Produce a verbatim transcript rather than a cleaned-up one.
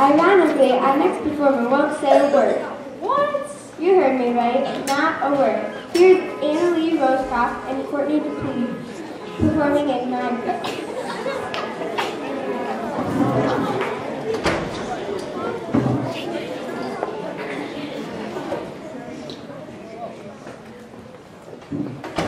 Ironically, our next performer won't say a word. What? You heard me right, not a word. Here's Anna Lee Rosecroft and Courtney Dupuy performing in Niagara. Thank you.